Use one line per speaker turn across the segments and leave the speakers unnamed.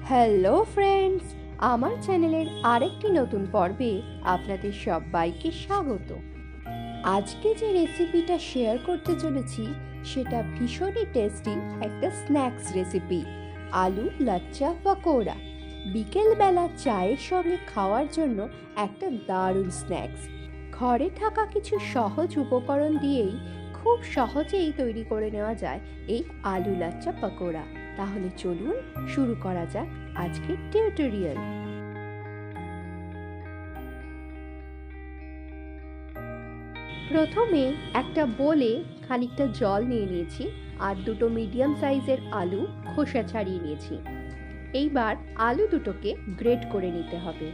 Hello friends, আমার চ্যানেলের আরেকটি নতুন পর্বে আপনাদের সবাইকে স্বাগত। আজকে যে রেসিপিটা শেয়ার করতে চলেছি সেটা ভীষণই টেস্টি একটা স্ন্যাক্স রেসিপি, আলু লাচ্চা পকোড়া। বিকেলবেলা চায়ের সঙ্গে খাওয়ার জন্য একটা দারুণ স্ন্যাক্স। ঘরে থাকা কিছু সহজ উপকরণ দিয়েই খুব সহজেই তৈরি করে নেওয়া যায় এই আলু লাচ্চা পকোড়া। তাহলে চলুন শুরু করা যাক আজকের টিউটোরিয়াল। প্রথমে একটা বোলে খানিকটা জল নিয়ে নিয়েছি আর দুটো মিডিয়াম সাইজের আলু খোসা ছাড়িয়ে নিয়েছি। এইবার আলু দুটোকে গ্রেট করে নিতে হবে।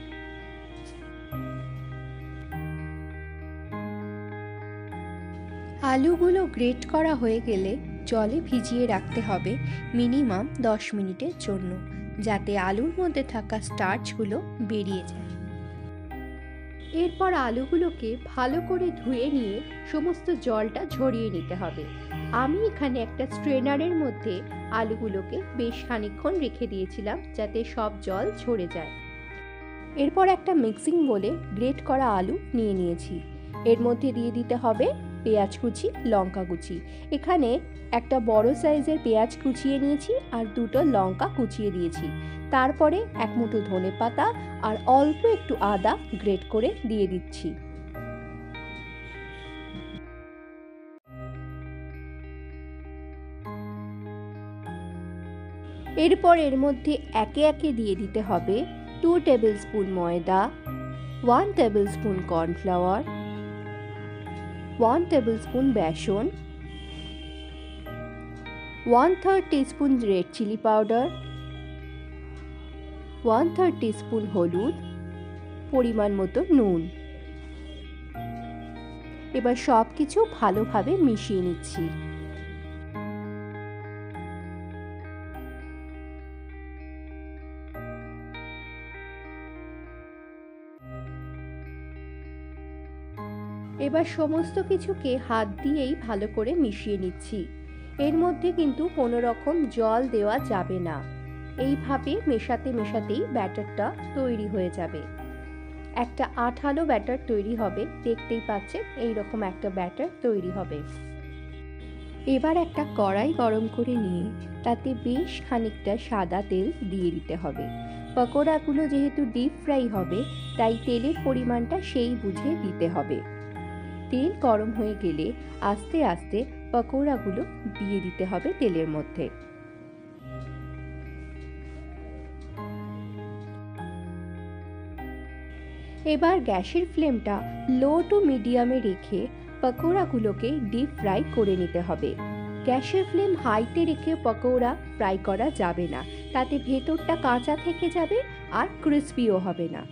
আলুগুলো গ্রেট করা হয়ে গেলে জলে ভিজিয়ে রাখতে হবে মিনিমাম 10 মিনিটের জন্য, যাতে আলুর মধ্যে থাকা স্টার্চগুলো বেরিয়ে যায়। এরপর আলুগুলোকে ভালো করে ধুয়ে নিয়ে সমস্ত জলটা ঝরিয়ে নিতে হবে। আমি এখানে একটা স্ট্রেনারের মধ্যে আলুগুলোকে বেশ খানিকক্ষণ রেখে দিয়েছিলাম যাতে সব জল ঝরে যায়। এরপর একটা মিক্সিং বোলে গ্রেট করা আলু নিয়ে নিয়েছি। এর মধ্যে দিয়ে দিতে হবে পেঁয়াজ কুচি, লঙ্কা কুচি। এখানে একটা বড় সাইজের পেঁয়াজ কুচিয়ে নিয়েছি আর দুটো লঙ্কা কুচিয়ে দিয়েছি। তারপরে এক মুঠো ধনেপাতা আর অল্প একটু আদা গ্রেট করে দিয়ে দিচ্ছি। এরপর এর মধ্যে একে একে দিয়ে দিতে হবে 2 টেবিল স্পুন ময়দা, 1 tablespoon cornflour, 1 tablespoon বেসন, 1/3 teaspoon red chilli powder, 1/3 teaspoon হলুদ, পরিমাণ মতো নুন। এবার সব কিছু ভালোভাবে মিশিয়ে নিচ্ছি। এবার সমস্ত কিছুকে হাত দিয়েই ভালো করে মিশিয়ে নিচ্ছি। এর মধ্যে কিন্তু কোনো রকম জল দেওয়া যাবে না। এইভাবে মেশাতে মেশাতেই ব্যাটারটা তৈরি হয়ে যাবে। একটা আঠালো ব্যাটার তৈরি হবে, দেখতেই পাচ্ছেন এইরকম একটা ব্যাটার তৈরি হবে। এবার একটা কড়াই গরম করে নিয়ে তাতে বেশ খানিকটা সাদা তেল দিয়ে দিতে হবে। পকোড়াগুলো যেহেতু ডিপ ফ্রাই হবে তাই তেলের পরিমাণটা সেই বুঝে দিতে হবে। তেল গরম হয়ে গেলে আস্তে আস্তে পকোড়াগুলো দিয়ে দিতে হবে তেলের মধ্যে। এবার গ্যাসের ফ্লেমটা লো টু মিডিয়ামে রেখে পকোড়াগুলোকে ডিপ ফ্রাই করে নিতে হবে। গ্যাসের ফ্লেম হাইতে রেখে পকোড়া ফ্রাই করা যাবে না, তাতে ভেতরটা কাঁচা থেকে যাবে আর ক্রিস্পিও হবে না।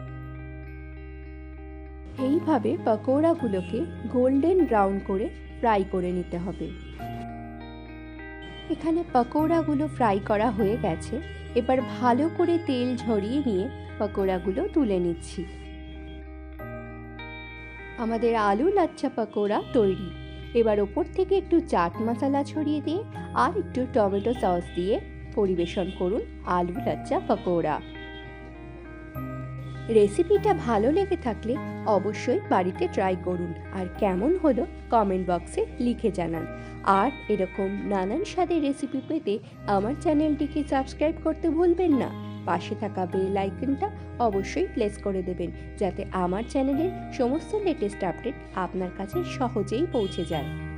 এইভাবে পকোড়াগুলোকে গোল্ডেন ব্রাউন করে ফ্রাই করে নিতে হবে। এখানে পকোড়াগুলো ফ্রাই করা হয়ে গেছে। এবার ভালো করে তেল ঝরিয়ে নিয়ে পকোড়াগুলো তুলে নিচ্ছি। আমাদের আলু লাচ্চা পকোড়া তৈরি। এবার ওপর থেকে একটু চাট মশলা ছড়িয়ে দিয়ে আর একটু টমেটো সস দিয়ে পরিবেশন করুন আলু লাচ্চা পকোড়া। রেসিপিটা ভালো লেগে থাকলে অবশ্যই বাড়িতে ট্রাই করুন আর কেমন হলো কমেন্ট বক্সে লিখে জানান। আর এরকম নানান স্বাদের রেসিপি পেতে আমার চ্যানেলটিকে সাবস্ক্রাইব করতে ভুলবেন না। পাশে থাকা বেল আইকনটা অবশ্যই প্রেস করে দেবেন যাতে আমার চ্যানেলের সমস্ত লেটেস্ট আপডেট আপনার কাছে সহজেই পৌঁছে যায়।